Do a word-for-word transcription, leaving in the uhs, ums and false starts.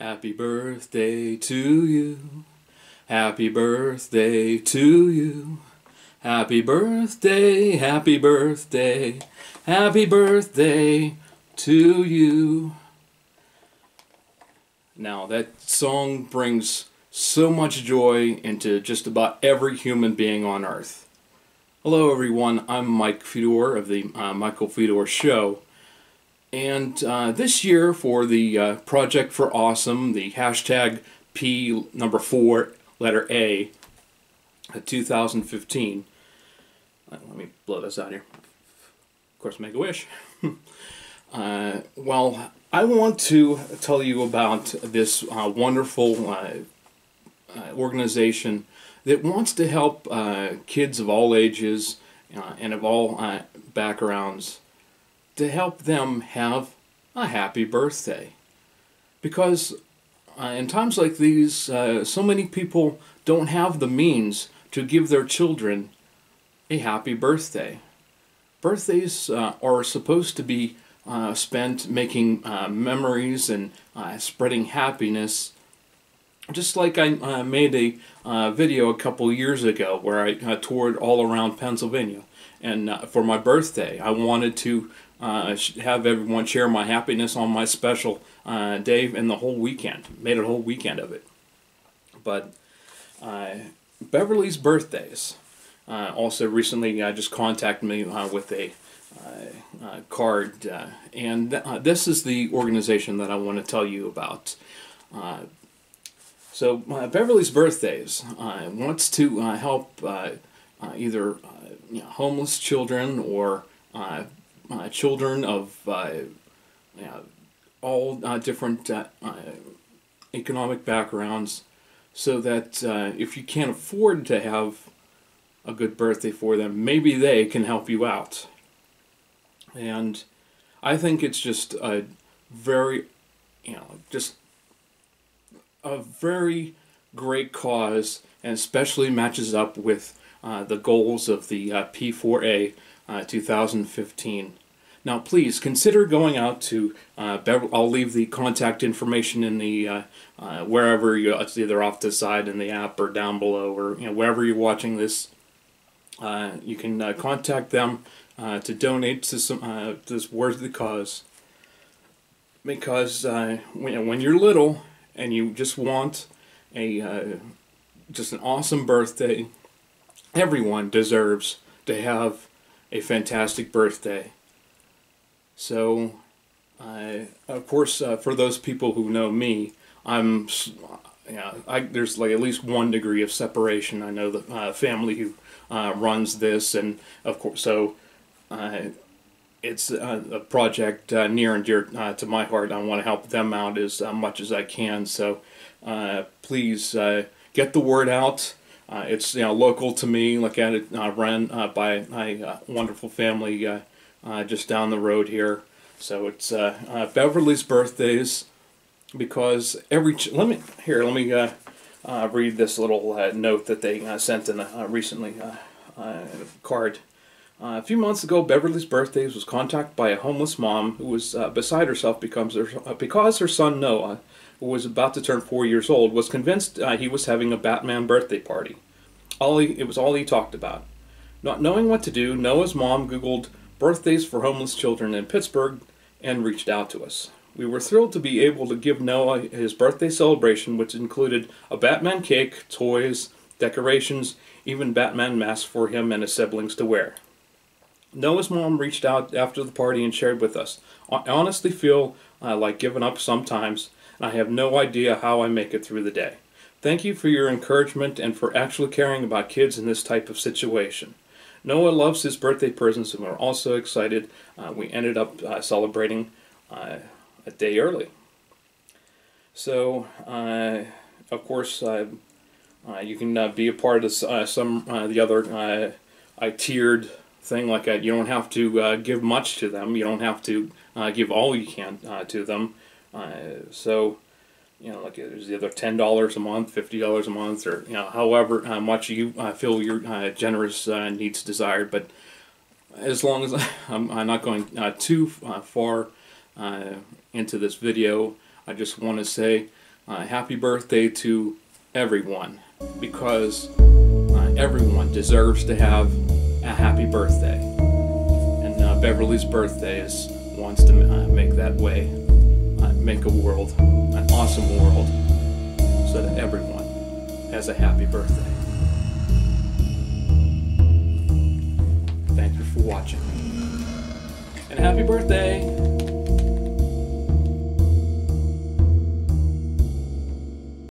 Happy birthday to you. Happy birthday to you. Happy birthday, happy birthday, happy birthday to you. Now that song brings so much joy into just about every human being on earth. Hello everyone, I'm Mike Fedor of the uh, Michael Fedor Show. And uh, this year for the uh, Project for Awesome, the hashtag P number four, letter A, uh, two thousand fifteen. Uh, let me blow this out here. Of course, make a wish. uh, well, I want to tell you about this uh, wonderful uh, uh, organization that wants to help uh, kids of all ages uh, and of all uh, backgrounds to help them have a happy birthday. Because uh, in times like these, uh, so many people don't have the means to give their children a happy birthday. Birthdays uh, are supposed to be uh, spent making uh, memories and uh, spreading happiness. Just like I uh, made a uh, video a couple years ago where I uh, toured all around Pennsylvania. And uh, for my birthday, I wanted to uh, have everyone share my happiness on my special uh, day and the whole weekend. Made a whole weekend of it. But uh, Beverly's birthdays uh, also recently uh, just contacted me uh, with a uh, uh, card. Uh, and th uh, this is the organization that I want to tell you about. Uh, so uh, Beverly's birthdays uh, wants to uh, help uh, uh, either uh, you know, homeless children or uh, uh, children of uh, you know, all uh, different uh, uh, economic backgrounds, so that uh, if you can't afford to have a good birthday for them, maybe they can help you out. And I think it's just a very, you know, just a very great cause, and especially matches up with uh, the goals of the uh, P four A uh, two thousand fifteen. Now please consider going out to uh, Beverly. I'll leave the contact information in the uh, uh, wherever you, it's either off the side in the app or down below, or you know, wherever you're watching this. Uh, you can uh, contact them uh, to donate to some uh, to this worthy cause. Because uh, when, when you're little and you just want a uh, just an awesome birthday, everyone deserves to have a fantastic birthday. So, uh, of course, uh, for those people who know me, I'm, yeah, I, there's like at least one degree of separation. I know the uh, family who uh, runs this, and of course, so uh, it's uh, a project uh, near and dear uh, to my heart. I want to help them out as uh, much as I can. So, uh, please uh, get the word out. Uh, it's you know local to me. Look at it, uh, run uh, by a uh, wonderful family uh, uh, just down the road here. So it's uh, uh, Beverly's birthdays, because every ch let me here let me uh, uh, read this little uh, note that they uh, sent in a uh, recently uh, uh, card. Uh, a few months ago, Beverly's birthdays was contacted by a homeless mom who was uh, beside herself because her, uh, because her son Noah, who was about to turn four years old, was convinced uh, he was having a Batman birthday party. All he, it was all he talked about. Not knowing what to do, Noah's mom Googled birthdays for homeless children in Pittsburgh and reached out to us. We were thrilled to be able to give Noah his birthday celebration, which included a Batman cake, toys, decorations, even Batman masks for him and his siblings to wear. Noah's mom reached out after the party and shared with us, "I honestly feel uh, like giving up sometimes, and I have no idea how I make it through the day. Thank you for your encouragement and for actually caring about kids in this type of situation." Noah loves his birthday presents, and we're also excited. Uh, we ended up uh, celebrating uh, a day early. So, uh, of course, uh, uh, you can uh, be a part of this, uh, some uh, the other uh, I tiered thing like that. You don't have to uh, give much to them. You don't have to uh, give all you can uh, to them. Uh, so, you know, like there's either ten dollars a month, fifty dollars a month, or you know, however uh, much you uh, feel your uh, generous uh, needs desired. But as long as I, I'm, I'm not going uh, too uh, far uh, into this video, I just want to say uh, happy birthday to everyone, because uh, everyone deserves to have a happy birthday. And uh, Beverly's birthday is wants to uh, make that way, uh, make a world, an awesome world, so that everyone has a happy birthday. Thank you for watching. And happy birthday!